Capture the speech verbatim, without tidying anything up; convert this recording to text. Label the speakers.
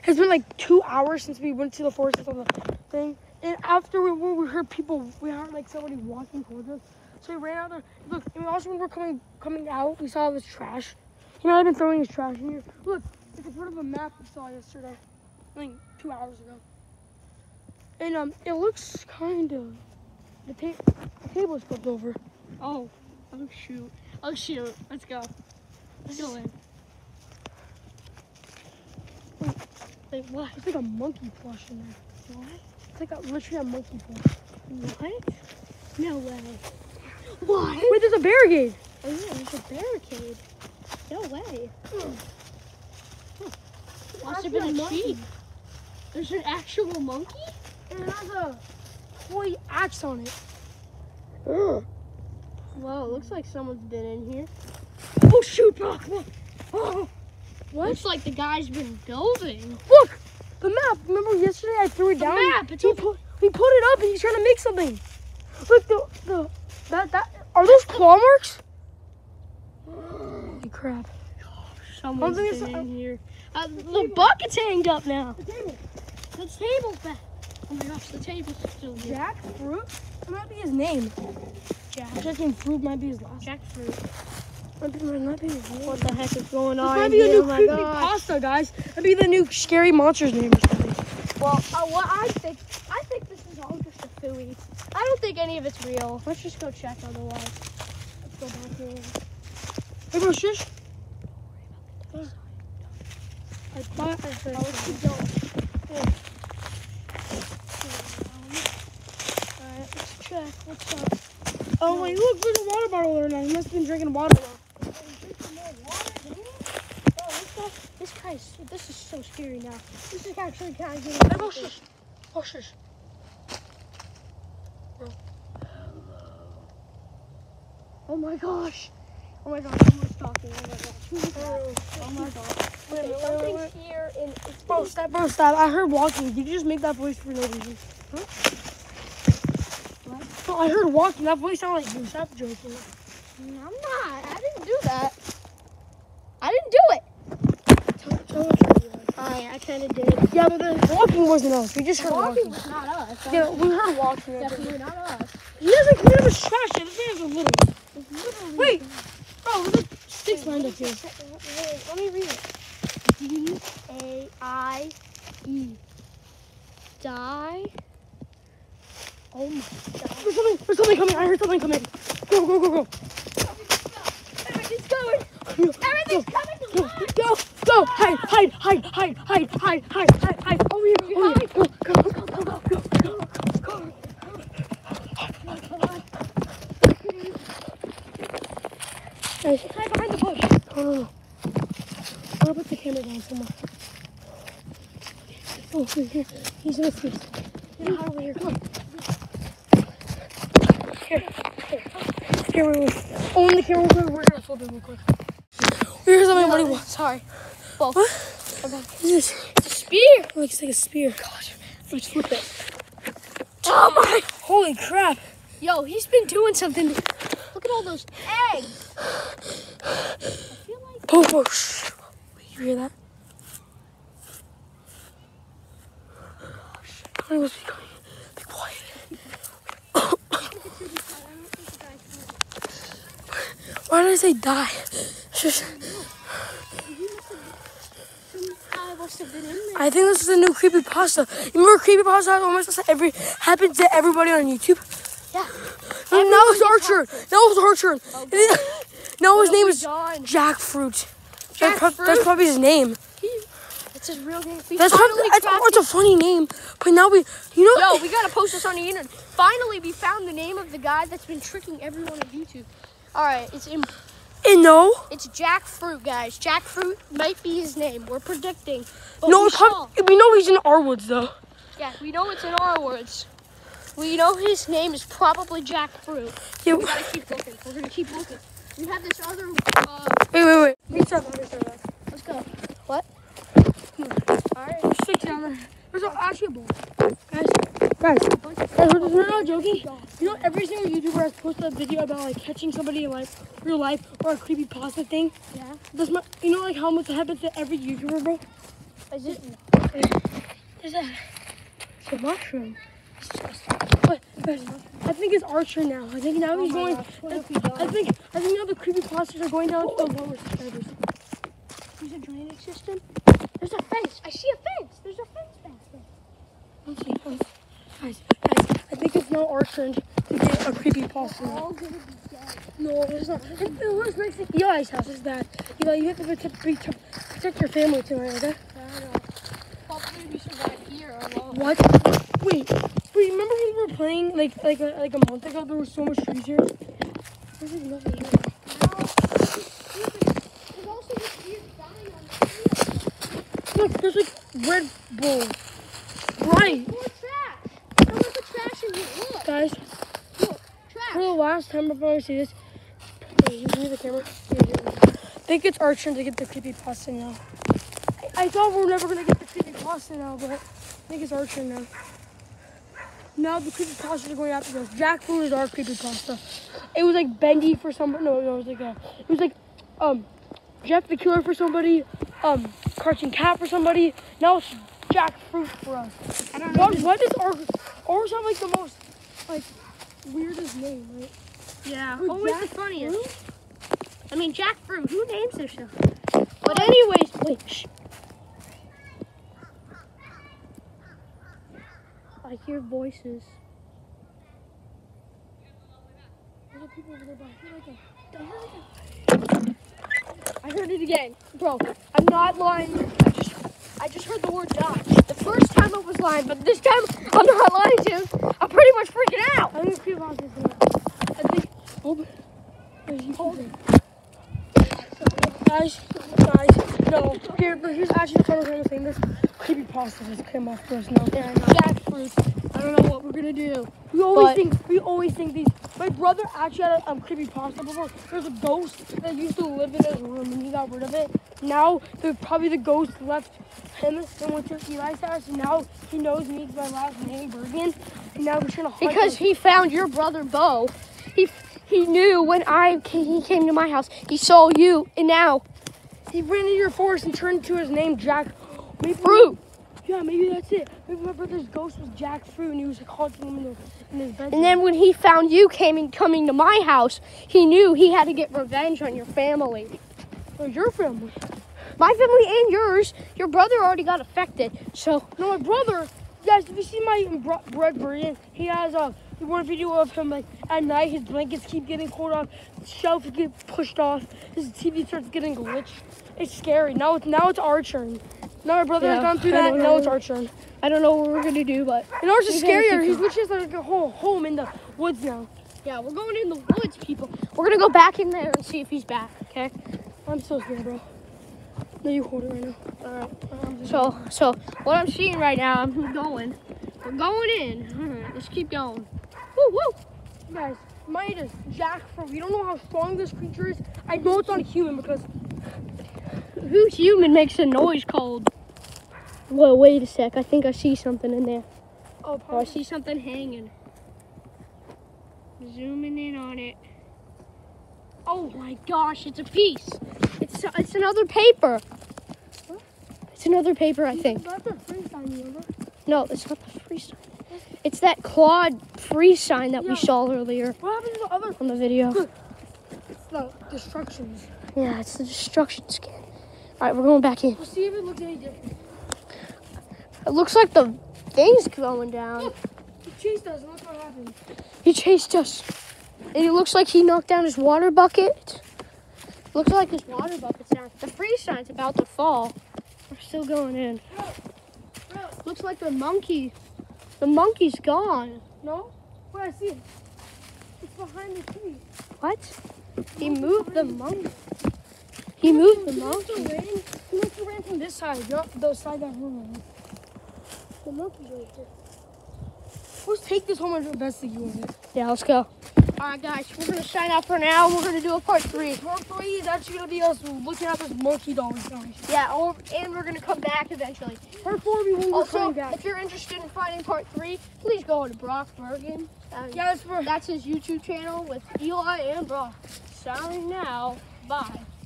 Speaker 1: It's been like two hours since we went to the forest on the thing. And after we, we heard people, we heard like somebody walking towards us. So we ran out there. Look, and also when we're coming coming out, we saw this trash. He might have been throwing his trash in here. Look, it's a part of a map we saw yesterday. I think two hours ago. And um, it looks kind of, the, ta the table's flipped over.
Speaker 2: Oh, oh shoot. Oh shoot, let's go. Let's go in.
Speaker 1: Wait, what? It's like a monkey plush in there. What? It's like a, literally a monkey plush.
Speaker 2: What? No way. What?
Speaker 1: Wait, there's a barricade.
Speaker 2: Oh yeah, there's a barricade. No way.
Speaker 1: Hmm.
Speaker 2: Huh. Must have been a sheep. There's an actual monkey?
Speaker 1: And it has a toy axe on it.
Speaker 2: Ugh. Whoa, looks like someone's been in here. Oh shoot, Brock! Look. Oh.
Speaker 1: What?
Speaker 2: Looks like the guy's been building.
Speaker 1: Look! The map! Remember yesterday I threw it
Speaker 2: The
Speaker 1: down?
Speaker 2: map! It's
Speaker 1: he, put, he put it up and he's trying to make something. Look, the, the, that, that, are those claw marks? Holy crap.
Speaker 2: Someone's
Speaker 1: I don't
Speaker 2: been
Speaker 1: think it's-
Speaker 2: in here. Uh, the bucket's hanged up now.
Speaker 1: The table.
Speaker 2: The table's back. Oh my gosh, the table's still here.
Speaker 1: Jackfruit? That might be his name.
Speaker 2: Jack.
Speaker 1: Jacking Fruit might be his last name.
Speaker 2: Jackfruit.
Speaker 1: Might be, might be his name.
Speaker 2: What the heck is going
Speaker 1: This
Speaker 2: on
Speaker 1: might be a
Speaker 2: here?
Speaker 1: new
Speaker 2: Oh my
Speaker 1: creepy
Speaker 2: gosh.
Speaker 1: pasta, guys. That'd be the new scary monster's name or something.
Speaker 2: Well, uh, what I think, I think this is all just a phooey. I don't think any of it's real. Let's just go check otherwise. Let's go back here.
Speaker 1: Hey, bro, shush. I thought I heard.
Speaker 2: Oh, let's keep going.
Speaker 1: Yeah.
Speaker 2: Alright, let's check. What's up?
Speaker 1: Oh, wait, look, there's a water bottle there now. He must have been drinking water now.
Speaker 2: Oh, this guy's, this is so scary now. This is actually kind of
Speaker 1: Hey,
Speaker 2: getting
Speaker 1: bro,
Speaker 2: creepy.
Speaker 1: shush. Oh, shush.
Speaker 2: Oh my gosh. Oh my gosh, someone's talking. Oh my gosh. Oh my gosh.
Speaker 1: Wait,
Speaker 2: Okay,
Speaker 1: wait, wait,
Speaker 2: something's
Speaker 1: wait.
Speaker 2: here and it's
Speaker 1: Bro, stop, bro, stop. I heard walking. Did you just make that voice for no reason? Huh? What? No, I heard walking. That voice sounded like you. Stop joking.
Speaker 2: I'm not. I didn't do that. I didn't do it.
Speaker 1: Tell, tell what you did.
Speaker 2: I, I kind of did.
Speaker 1: Yeah, but the walking wasn't us. We just heard
Speaker 2: Walking
Speaker 1: walking.
Speaker 2: was not us. That
Speaker 1: Yeah,
Speaker 2: was
Speaker 1: we heard walking.
Speaker 2: definitely not us.
Speaker 1: He doesn't clean up his trash yet. This man is a little.
Speaker 2: It's literally-
Speaker 1: Wait! Bro, look at sticks lined up here.
Speaker 2: Wait, let me read it. D A I E. Die. Oh my god.
Speaker 1: There's something, there's something coming. I heard something coming. Go, go, go, go.
Speaker 2: Everything's going.
Speaker 1: Go,
Speaker 2: Everything's coming to
Speaker 1: go,
Speaker 2: life.
Speaker 1: go, go. Hide, hide, hide, hide, hide, hide, hide, hide, hide. Over here, over here. Go, go, go, go, go, go, go, go. Hey,
Speaker 2: Hide behind the bush.
Speaker 1: no, no, no. I'll put the camera down somewhere. Oh, over here. He's in the freeze. Yeah, over here. Come on. Here, here. Here, wait, wait. Oh, in the camera, we're gonna, we're gonna flip it real quick. Here's something buddy wants.
Speaker 2: Sorry. Well,
Speaker 1: What?
Speaker 2: okay.
Speaker 1: What is this?
Speaker 2: It's a spear.
Speaker 1: It looks like a spear. God, let's flip it.
Speaker 2: Oh my.
Speaker 1: Holy crap.
Speaker 2: Yo, he's been doing something. Look at all those eggs. I feel like.
Speaker 1: Popo. Shh. You hear that? Somebody must be coming. Be quiet. Why did I say die? Shush.
Speaker 2: I must have been in there.
Speaker 1: I think this is a new creepypasta. You remember creepypasta almost every happens to everybody on YouTube?
Speaker 2: Yeah.
Speaker 1: And now it's our turn. Now it's our turn.
Speaker 2: Oh,
Speaker 1: Now his
Speaker 2: What
Speaker 1: name
Speaker 2: have we
Speaker 1: is
Speaker 2: done?
Speaker 1: Jackfruit. That's, prob-
Speaker 2: Jackfruit?
Speaker 1: that's probably his name.
Speaker 2: It's his real name. We
Speaker 1: That's
Speaker 2: finally
Speaker 1: probably, that's,
Speaker 2: cracked
Speaker 1: it's a funny name. But now we, you know.
Speaker 2: Yo, we gotta post this on the internet. Finally, we found the name of the guy that's been tricking everyone on YouTube. All right, it's in,
Speaker 1: And no.
Speaker 2: it's Jackfruit, guys. Jackfruit might be his name. We're predicting. But
Speaker 1: No,
Speaker 2: we,
Speaker 1: it's prob- we know he's in our woods though.
Speaker 2: yeah, we know it's in our words. We know his name is probably Jackfruit.
Speaker 1: Yeah.
Speaker 2: We gotta keep looking. We're gonna keep looking. We have this other. Uh,
Speaker 1: Wait, wait, wait. Restart that, restart that.
Speaker 2: let's go. What? All right.
Speaker 1: Stick down there. There's a- actually a ball. Guys, guys, guys, we're, we're not joking. You know, every single YouTuber has posted a video about like catching somebody in like real life or a creepy pasta thing.
Speaker 2: Yeah.
Speaker 1: This, mu- you know, like how much happens to every YouTuber, bro.
Speaker 2: Is it?
Speaker 1: Is that it's a mushroom? It's disgusting. But, but I think it's Archer now. I think now
Speaker 2: Oh
Speaker 1: he's
Speaker 2: my
Speaker 1: going.
Speaker 2: gosh, what
Speaker 1: I,
Speaker 2: have we done?
Speaker 1: I think I think now the creepypastas are going down to the lower subscribers.
Speaker 2: There's a drainage system. There's a fence. I see a fence. There's a fence back there.
Speaker 1: Let's see, guys, guys, guys. I think it's now our turn to get a creepypasta.
Speaker 2: All gonna be dead.
Speaker 1: No, it's not. It, it was nice at Eli's house. Is that Eli? You have to protect, protect protect your family tonight, okay?
Speaker 2: I don't know. Hopefully we survive here alone.
Speaker 1: What? Wait, wait. Remember when we were playing like like a, like a month ago? There was so much trees here. There's like nothing here.
Speaker 2: There's also this weird sign on the field.
Speaker 1: Look, there's like Red Bull. Right,
Speaker 2: More trash. How much the trash in here? Look.
Speaker 1: guys.
Speaker 2: Look.
Speaker 1: For
Speaker 2: Trash.
Speaker 1: the last time before I see this, hey, you move the camera. Here, here, here. I think it's our turn to get the creepypasta now. I, I thought we were never gonna get the creepypasta now, but I think it's our turn now. Now the creepypastas are going after us. Jackfruit is our creepypasta. It was like Bendy for somebody. No, no, it was like a, it was like um Jeff the Killer for somebody, um Cartoon Cat for somebody. Now it's Jackfruit for us.
Speaker 2: I don't know.
Speaker 1: What, what does our ours have like the most like weirdest name, right?
Speaker 2: Yeah.
Speaker 1: Wait,
Speaker 2: Always the
Speaker 1: jackfruit?
Speaker 2: funniest. I mean, jackfruit. Who names their stuff? But anyways, wait. Shh. I hear voices.
Speaker 1: There's like people over there, but I feel like a, I feel like a,
Speaker 2: I heard it again, bro. I'm not lying. I just, I just heard the word die. The first time I was lying, but this time I'm not lying, Jim. I'm pretty much freaking out.
Speaker 1: I think it's creepypasta is there. I think. Oh, there's you hold it. Guys, guys, no. Here, but here's actually the final thing saying this creepypasta just came off for us now.
Speaker 2: Yeah, I know.
Speaker 1: Jackfruit.
Speaker 2: I don't know what we're gonna do.
Speaker 1: We always
Speaker 2: But-
Speaker 1: think we always think these. My brother actually had a um, creepypasta before. There's a ghost that used to live in his room and he got rid of it. Now the probably the ghost left him and went to Eli's house. And now he knows me by my last name, Bergen. And now we're trying to hunt
Speaker 2: Because
Speaker 1: him.
Speaker 2: he found your brother Bo. He he knew when I came, he came to my house. He saw you, and now
Speaker 1: He ran into your forest and turned to his name Jack. Maybe,
Speaker 2: Fruit.
Speaker 1: Yeah, maybe that's it. Maybe my brother's ghost was Jackfruit and he was like haunting him in, the, in his bedroom.
Speaker 2: And then when he found you coming coming to my house, he knew he had to get revenge on your family.
Speaker 1: Oh, your family.
Speaker 2: My family and yours. Your brother already got affected. So
Speaker 1: No, my brother. Guys, if you see my bro- Brett Bergen, he has a one video of him like at night. His blankets keep getting pulled off, shelves get pushed off, his T V starts getting glitched. It's scary. Now it's now it's our turn. Now my brother has
Speaker 2: Yeah,
Speaker 1: gone through
Speaker 2: I
Speaker 1: that.
Speaker 2: don't
Speaker 1: Now
Speaker 2: know.
Speaker 1: it's our turn.
Speaker 2: I don't know what we're gonna do, but
Speaker 1: And ours is
Speaker 2: We gotta
Speaker 1: scarier.
Speaker 2: keep
Speaker 1: He's
Speaker 2: going.
Speaker 1: literally like a whole home in the woods now.
Speaker 2: yeah, we're going in the woods, people. We're gonna go back in there and see if he's back. Okay.
Speaker 1: I'm so scared, bro. No, you hold it right now.
Speaker 2: All right.
Speaker 1: Um,
Speaker 2: So so what I'm seeing right now, I'm going. We're going in. Let's keep going. Woo woo.
Speaker 1: Guys, mine is Jackfruit. We don't know how strong this creature is. I know it's not a human because
Speaker 2: Who human makes a noise called? Well, wait a sec. I think I see something in there.
Speaker 1: oh,
Speaker 2: Oh, I
Speaker 1: probably,
Speaker 2: see something hanging. Zooming in on it. Oh my gosh, it's a piece. It's it's another paper.
Speaker 1: What?
Speaker 2: It's another paper, I think.
Speaker 1: That's a freestyle, remember?
Speaker 2: No, it's not the free sign. It's that Claude free sign that
Speaker 1: Yeah.
Speaker 2: we saw earlier
Speaker 1: What happened to the other?
Speaker 2: on the video.
Speaker 1: It's the destructions.
Speaker 2: Yeah, it's the destruction skin. All right, we're going back in.
Speaker 1: We'll see if it looks any different.
Speaker 2: It looks like the thing's going down.
Speaker 1: Look, he chased us. And look what happened.
Speaker 2: He chased us. And it looks like he knocked down his water bucket. Looks like his water bucket's down. The freeze sign's about to fall. We're still going in.
Speaker 1: Bro, bro,
Speaker 2: Looks like the monkey. The monkey's gone.
Speaker 1: no? Wait, I see it. It's behind the tree.
Speaker 2: What? He moved the monkey. He moved the
Speaker 1: He must have
Speaker 2: monkey.
Speaker 1: ran- He must have ran from this side, not the side that we're on. The monkey's right there. Let's take this home and investigate it.
Speaker 2: Yeah, let's go. All right, guys, we're gonna sign out for now. We're gonna do a part three.
Speaker 1: Part three is actually gonna be us looking at this monkey dog, guys.
Speaker 2: Yeah, or, and we're gonna come back eventually.
Speaker 1: Part four will be when we're
Speaker 2: Also,
Speaker 1: coming back.
Speaker 2: if you're interested in finding part three, please go to Brock Bergen. Uh,
Speaker 1: Yeah, that's for
Speaker 2: That's his YouTube channel with Eli and Brock. Signing now. Bye.